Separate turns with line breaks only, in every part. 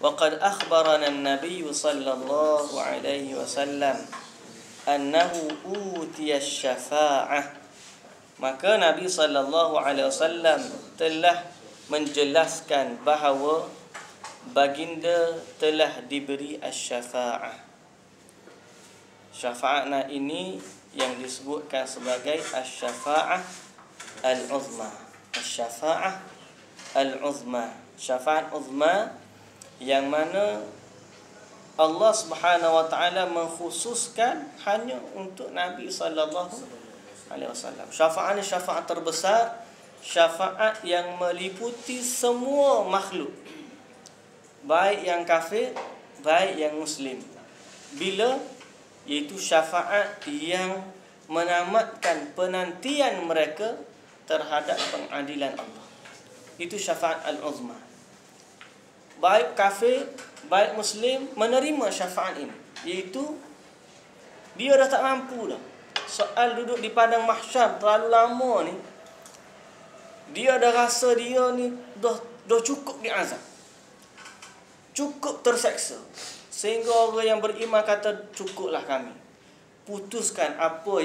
وقد أخبرنا النبي صلى الله عليه وسلم أنه أوتي الشفاعة. Maka Nabi sallallahu alaihi wasallam telah menjelaskan bahawa baginda telah diberi asy-syafa'ah. Syafa'ah ini yang disebutkan sebagai asy-syafa'ah al-uzma. Asy-syafa'ah al-uzma. Syafa'at uzma yang mana Allah Subhanahu wa taala mengkhususkan hanya untuk Nabi sallallahu alaihi wasallam. Syafaat ni syafaat terbesar, syafaat yang meliputi semua makhluk, baik yang kafir, baik yang muslim. Bila? Iaitu syafaat yang menamatkan penantian mereka terhadap pengadilan Allah. Itu syafaat al-uzma. Baik kafir, baik muslim menerima syafaat ini. Iaitu dia dah tak mampu dah. Soal duduk di padang mahsyar terlalu lama ni, dia dah rasa dia ni dah cukup diazab, cukup terseksa, sehingga orang yang beriman kata cukuplah kami, putuskan apa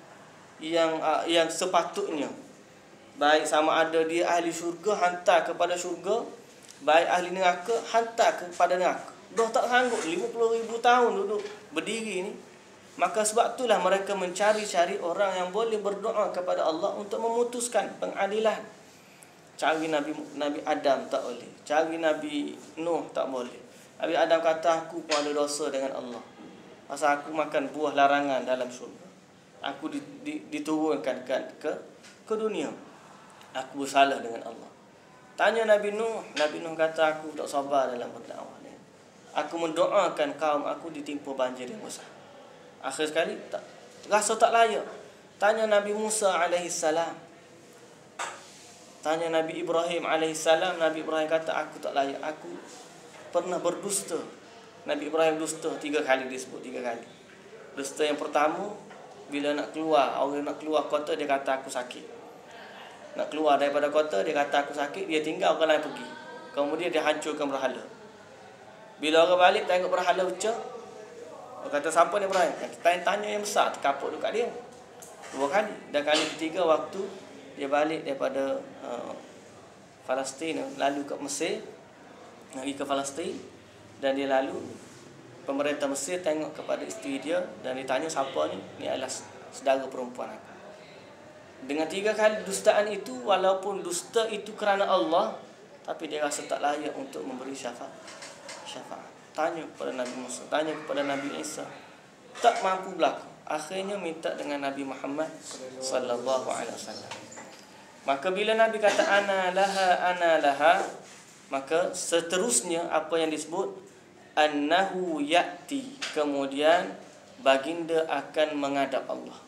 yang sepatutnya. Baik sama ada dia ahli syurga, hantar kepada syurga. Baik ahli neraka, hantar kepada neraka. Dah tak sanggup 50,000 tahun duduk berdiri ni. Maka sebab itulah mereka mencari-cari orang yang boleh berdoa kepada Allah untuk memutuskan pengadilan. Cari Nabi Adam tak boleh, cari Nabi Nuh tak boleh. Nabi Adam kata, aku pun ada dosa dengan Allah, pasal aku makan buah larangan dalam syurga. Aku diturunkan ke dunia, aku bersalah dengan Allah. Tanya Nabi Nuh kata, aku tak sabar dalam berdakwah. Aku mendoakan kaum aku ditimpa banjir yang besar. Akhir sekali rasa tak layak. Tanya Nabi Musa alaihissalam, tanya Nabi Ibrahim alaihissalam. Nabi Ibrahim kata, aku tak layak, aku pernah berdusta. Nabi Ibrahim dusta 3 kali, disebut 3 kali. Dusta yang pertama, bila orang nak keluar kota, dia kata aku sakit. Nak keluar daripada kota, dia kata aku sakit, dia tinggal orang lain pergi. Kemudian dia hancurkan berhala. Bila orang balik tengok berhala ucap, dia kata, siapa ni Ibrahim? Tanya yang besar, terkaput dekat dia 2 kali. Dan kali ketiga waktu dia balik daripada Palestin, lalu ke Mesir, pergi ke Palestin, dan dia lalu, pemerintah Mesir tengok kepada isteri dia dan ditanya, siapa ni? Ni adalah saudara perempuan aku. Dengan 3 kali dustaan itu, walaupun dusta itu kerana Allah, tapi dia rasa tak layak untuk memberi syafaat. Tanya kepada Nabi Musa, tanya kepada Nabi Isa, tak mampu berlaku. Akhirnya minta dengan Nabi Muhammad sallallahu alaihi wasallam. Maka bila Nabi kata ana laha, maka seterusnya apa yang disebut annahu ya'ti, kemudian baginda akan menghadap Allah.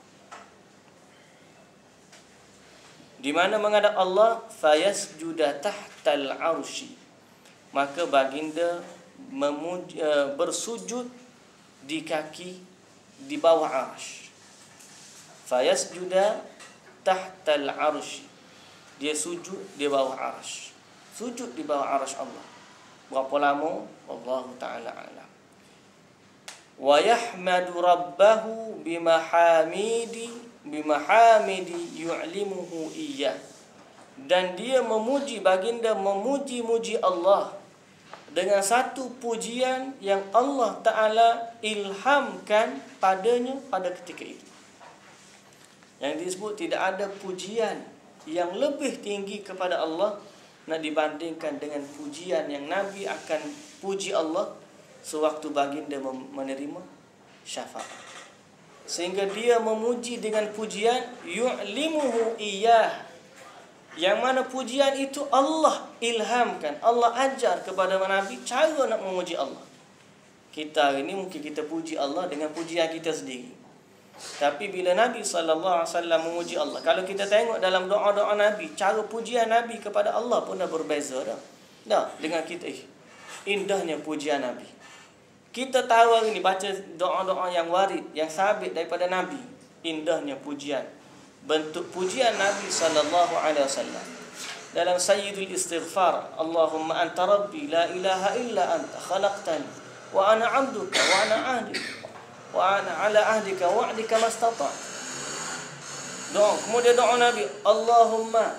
Di mana menghadap Allah? Fayasjuda tahtal arsy, maka baginda bersujud di kaki di bawah arsy. Fayasjuda tahtal arsy, dia sujud di bawah arsy, sujud di bawah arsy Allah. Berapa lama? Wallahu ta'ala a'lam. Wa yahmadu rabbahu bimahamidi yu'limuhu iyyah, dan dia memuji, baginda memuji Allah dengan satu pujian yang Allah Ta'ala ilhamkan padanya pada ketika itu. Yang disebut tidak ada pujian yang lebih tinggi kepada Allah nak dibandingkan dengan pujian yang Nabi akan puji Allah sewaktu baginda menerima syafaat. Sehingga dia memuji dengan pujian yu'limuhu iyyah, yang mana pujian itu Allah ilhamkan, Allah ajar kepada Nabi cara nak memuji Allah. Kita hari ini mungkin kita puji Allah dengan pujian kita sendiri. Tapi bila Nabi SAW memuji Allah, kalau kita tengok dalam doa-doa Nabi, cara pujian Nabi kepada Allah pun dah berbeza dah dengan kita. Indahnya pujian Nabi. Kita tahu hari ini baca doa-doa yang warid, yang sabit daripada Nabi. Indahnya pujian, bentuk pujian Nabi sallallahu alaihi wasallam. dalam sayyidul istighfar, Allahumma anta rabbi la ilaha illa anta khalaqtani wa ana 'abduka wa ana 'ahdika wa ana 'ala 'ahdika wa'dika mastata'. Doa, kemudian doa Nabi, Allahumma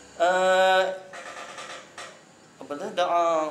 doa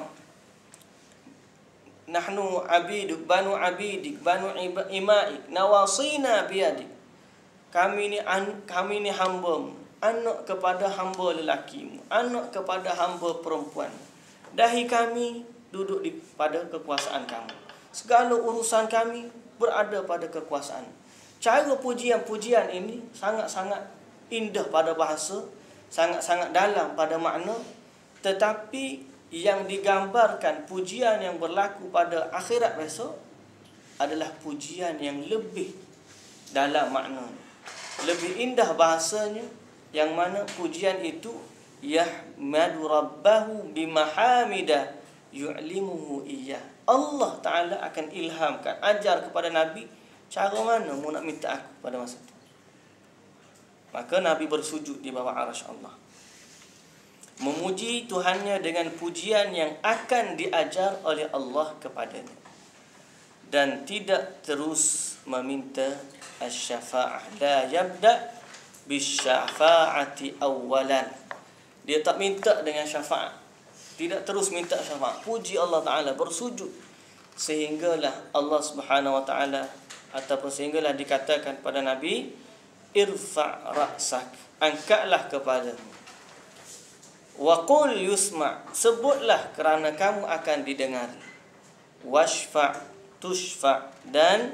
nahnu abiduk banu abidik banu imaik nawasina biyadik. Kami ni hamba-Mu, anak kepada hamba lelakimu, anak kepada hamba perempuan. Dahi kami duduk pada kekuasaan Kamu. Segala urusan kami berada pada kekuasaan. Cara pujian-pujian ini sangat-sangat indah pada bahasa, sangat-sangat dalam pada makna, tetapi yang digambarkan pujian yang berlaku pada akhirat besok adalah pujian yang lebih dalam makna, lebih indah bahasanya, yang mana pujian itu yahmadu rabbahu bimahamida yu'limuhu iyyah. Allah Ta'ala akan ilhamkan, ajar kepada Nabi cara mana mu nak minta aku pada masa itu. Maka Nabi bersujud di bawah arasy Allah, memuji Tuhannya dengan pujian yang akan diajar oleh Allah kepadanya, dan tidak terus meminta asy-syafa'ah. La yabda bisyafa'ati awwalan. Dia tak minta dengan syafaat, tidak terus minta syafaat. Puji Allah Ta'ala, bersujud, sehinggalah Allah Subhanahu Wa Ta'ala, ataupun sehinggalah dikatakan pada Nabi, irfa' ra'sak, angkatlah kepadamu, wa qul yusma', sebutlah kerana kamu akan didengar, washfa' tushfa', dan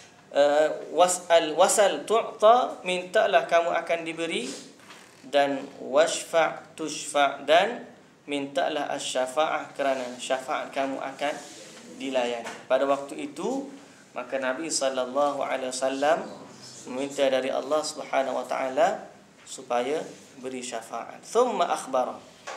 wasal tu'ta, mintalah kamu akan diberi, dan washfa' tushfa', dan mintalah asy-syafa'ah, kerana syafaat kamu akan dilayani. Pada waktu itu maka Nabi sallallahu alaihi wasallam meminta dari Allah Subhanahu wa taala supaya beri syafaat. Thumma akhbara,